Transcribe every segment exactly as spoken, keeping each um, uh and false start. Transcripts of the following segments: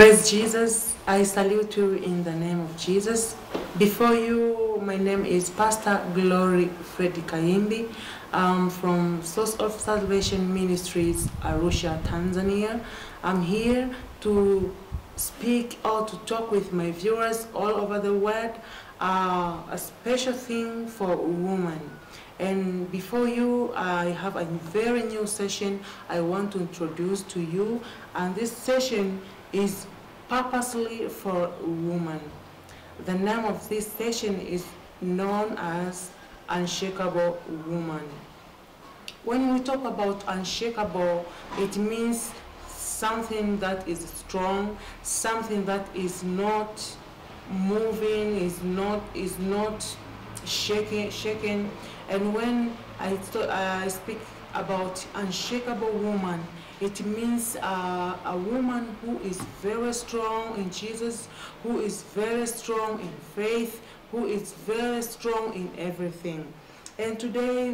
Praise Jesus. I salute you in the name of Jesus. Before you, my name is Pastor Glory Freddy Kayimbi. I'm from Source of Salvation Ministries, Arusha, Tanzania. I'm here to speak or to talk with my viewers all over the world, uh, a special thing for women. And before you, I have a very new session I want to introduce to you. And this session is purposely for women. The name of this session is known as Unshakable Woman. When we talk about unshakable, it means something that is strong, something that is not moving, is not is not shaking, shaking. And when I, I speak about unshakable woman, it means uh, a woman who is very strong in Jesus, who is very strong in faith, who is very strong in everything. And today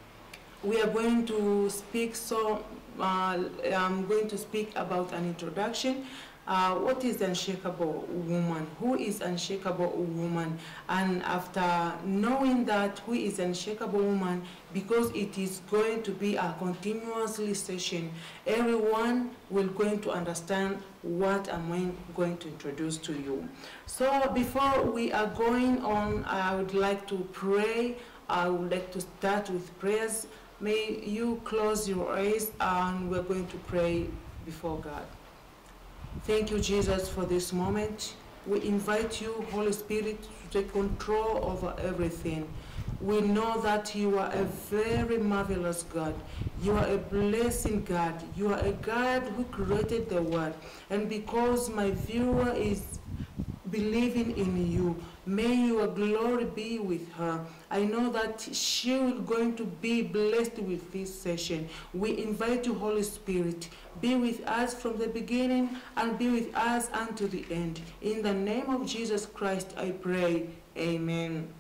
we are going to speak, so uh, I'm going to speak about an introduction. Uh, what is unshakable woman? Who is unshakable woman? And after knowing that who is unshakable woman, because it is going to be a continuously session, everyone will going to understand what I'm going to introduce to you. So before we are going on, I would like to pray. I would like to start with prayers. May you close your eyes and we're going to pray before God. Thank you, Jesus, for this moment. We invite you, Holy Spirit, to take control over everything. We know that you are a very marvelous God. You are a blessing God. You are a God who created the world. And because my viewer is believing in you, may your glory be with her. I know that she will going to be blessed with this session. We invite you, Holy Spirit, be with us from the beginning and be with us until the end. In the name of Jesus Christ, I pray. Amen.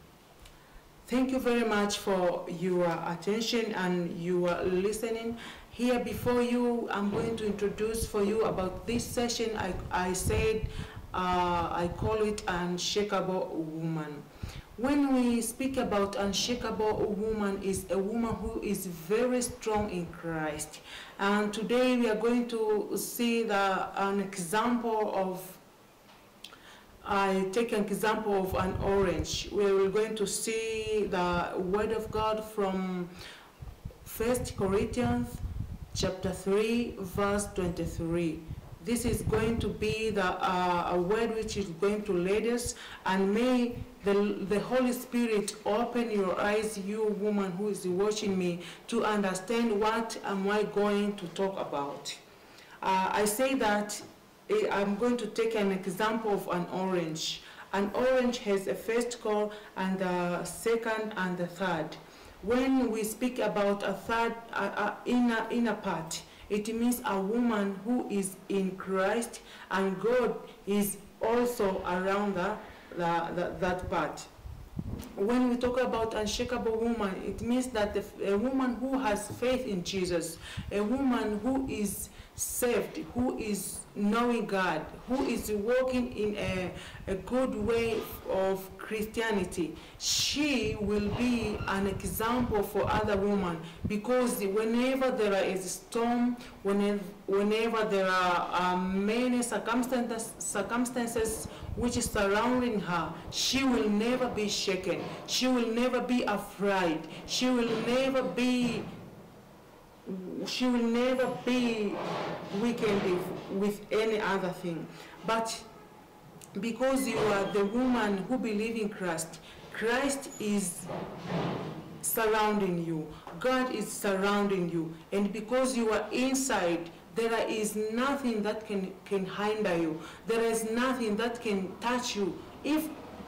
Thank you very much for your attention and your listening. Here before you, I'm going to introduce for you about this session. I, I said, Uh, I call it unshakable woman. When we speak about unshakable woman, is a woman who is very strong in Christ. And today we are going to see the, an example of, I take an example of an orange. We're going to see the word of God from First Corinthians chapter three, verse twenty-three. This is going to be the, uh, a word which is going to lead us, and may the, the Holy Spirit open your eyes, you woman who is watching me, to understand what am I going to talk about. Uh, I say that I'm going to take an example of an orange. An orange has a first core and the second and the third. When we speak about a third uh, uh, inner, inner part, it means a woman who is in Christ and God is also around the, the, the, that part. When we talk about unshakable woman, it means that the, a woman who has faith in Jesus, a woman who is saved, who is knowing God, who is walking in a, a good way of Christianity, she will be an example for other women, because whenever there is a storm, whenever, whenever there are uh, many circumstances, circumstances which is surrounding her, she will never be shaken. She will never be afraid. She will never be She will never be weakened with any other thing. But because you are the woman who believes in Christ, Christ is surrounding you. God is surrounding you. And because you are inside, there is nothing that can, can hinder you. There is nothing that can touch you. If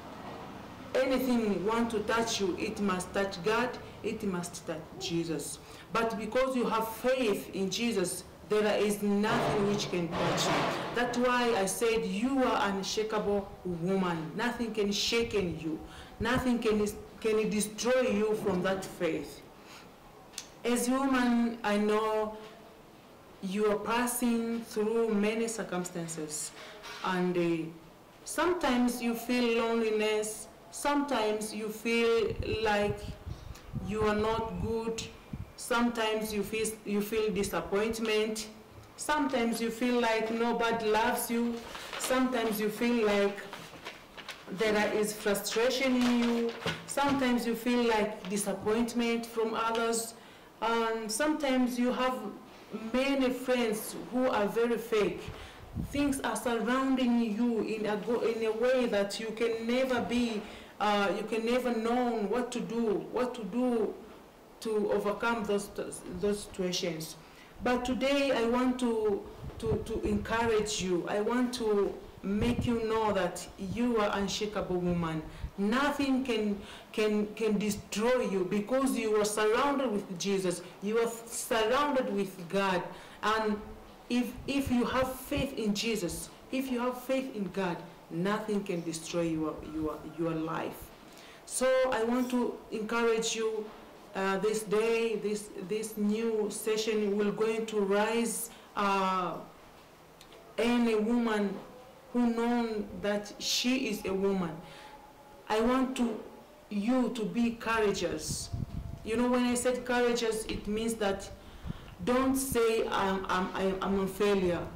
anything want to touch you, it must touch God, it must touch Jesus. But because you have faith in Jesus, there is nothing which can touch you. That's why I said you are an unshakable woman. Nothing can shake you. Nothing can, can destroy you from that faith. As a woman, I know you are passing through many circumstances, and uh, sometimes you feel loneliness, sometimes you feel like you are not good, sometimes you feel, you feel disappointment, sometimes you feel like nobody loves you, sometimes you feel like there is frustration in you, sometimes you feel like disappointment from others, and sometimes you have many friends who are very fake. Things are surrounding you in a, go in a way that you can never be, uh, you can never know what to do, what to do to overcome those, those situations. But today I want to, to, to encourage you. I want to make you know that you are unshakable woman. Nothing can, can, can destroy you because you are surrounded with Jesus. You are surrounded with God. And if, if you have faith in Jesus, if you have faith in God, nothing can destroy your, your, your life. So I want to encourage you uh, this day, this, this new session will going to rise uh, any woman who knows that she is a woman. I want to, you to be courageous. You know, when I said courageous, it means that don't say I'm, I'm, I'm a failure.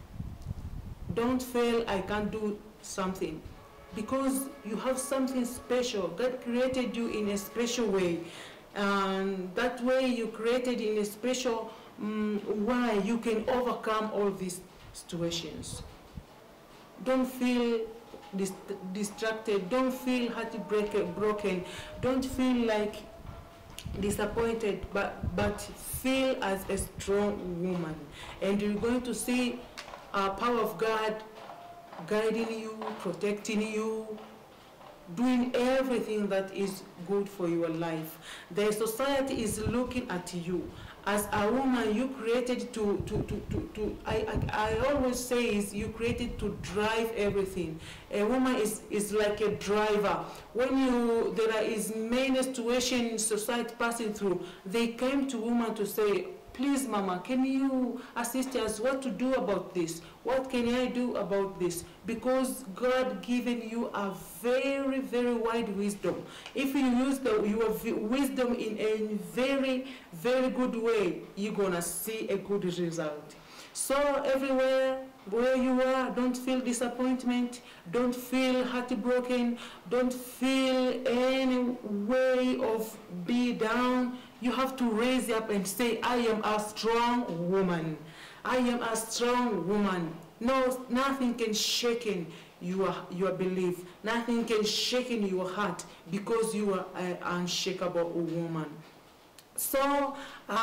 Don't fail, I can't do something. Because you have something special. God created you in a special way. And that way you created in a special um, way you can overcome all these situations. Don't feel dis distracted. Don't feel heartbroken. Don't feel like disappointed, but, but feel as a strong woman. And you're going to see the power of God guiding you, protecting you, doing everything that is good for your life. The society is looking at you. As a woman, you created to, to, to, to, to I, I, I always say is you created to drive everything. A woman is, is like a driver. When you, there is many situations society passing through, they came to woman to say, please mama, can you assist us what to do about this? What can I do about this? Because God given you a very, very wide wisdom. If you use the, your wisdom in a very, very good way, you're gonna see a good result. So everywhere where you are, don't feel disappointment, don't feel heartbroken, don't feel any way of be down. You have to raise up and say, I am a strong woman. I am a strong woman. No, nothing can shake in your, your belief. Nothing can shake in your heart because you are an unshakable woman. So uh,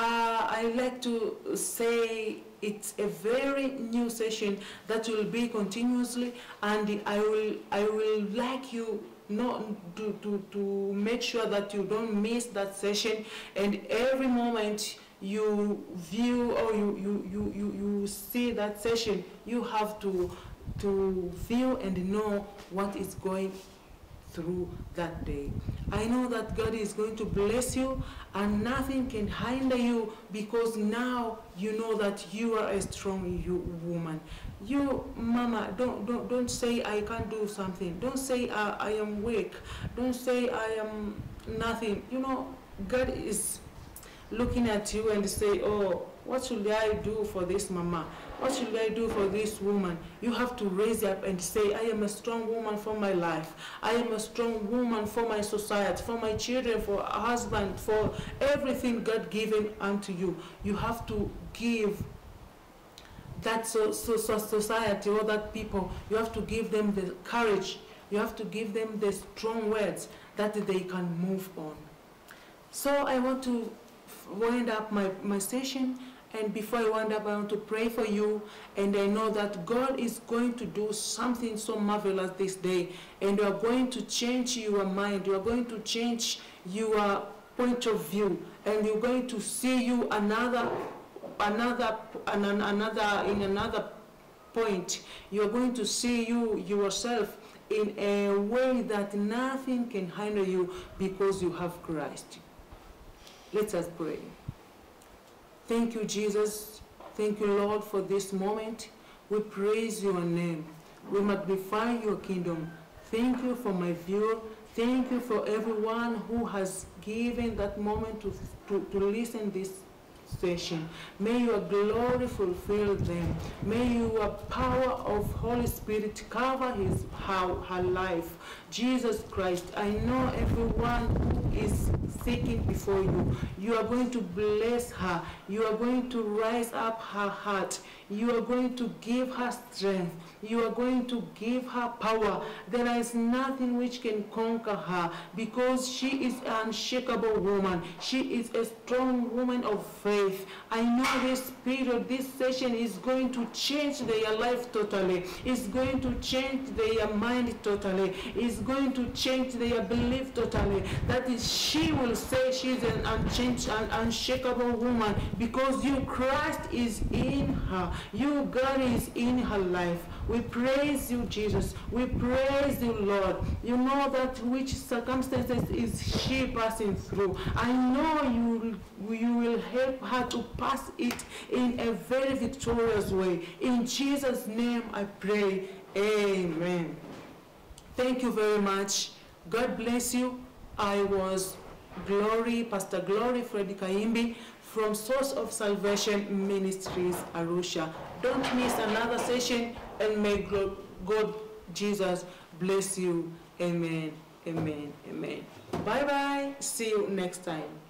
I like to say it's a very new session that will be continuously, and I will I will like you not to, to, to make sure that you don't miss that session, and every moment you view or you you, you, you, you see that session, you have to to view and know what is going through that day. I know that God is going to bless you and nothing can hinder you, because now you know that you are a strong you woman. You mama, don't don't don't say I can't do something. Don't say uh, I am weak. Don't say I am nothing. You know, God is looking at you and say, oh, what should I do for this mama? What should I do for this woman? You have to raise up and say, I am a strong woman for my life. I am a strong woman for my society, for my children, for a husband, for everything God given unto you. You have to give that so, so, so society or that people, you have to give them the courage. You have to give them the strong words that they can move on. So I want to wind up my, my session, and before I wind up, I want to pray for you, and I know that God is going to do something so marvelous this day, and you are going to change your mind, you are going to change your point of view, and you're going to see you another another another in another point. You're going to see you yourself in a way that nothing can hinder you, because you have Christ. Let us pray. Thank you, Jesus. Thank you, Lord, for this moment. We praise your name. We magnify your kingdom. Thank you for my viewer. Thank you for everyone who has given that moment to, to, to listen this session. May your glory fulfill them. May your power of Holy Spirit cover his her, her life. Jesus Christ, I know everyone who is seeking before you. You are going to bless her. You are going to rise up her heart. You are going to give her strength. You are going to give her power. There is nothing which can conquer her, because she is an unshakable woman. She is a strong woman of faith. I know this period, this session is going to change their life totally. It's going to change their mind totally. It's going to change their belief totally. That is, she will say she's an unchanged, an unshakable woman, because you, Christ, is in her. You, God, is in her life. We praise you, Jesus. We praise you, Lord. You know that which circumstances is she passing through. I know you, you will help her to pass it in a very victorious way. In Jesus' name I pray. Amen. Thank you very much. God bless you. I was Glory, Pastor Glory Freddy Kayimbi from Source of Salvation Ministries, Arusha. Don't miss another session, and may God, Jesus, bless you. Amen, amen, amen. Bye-bye. See you next time.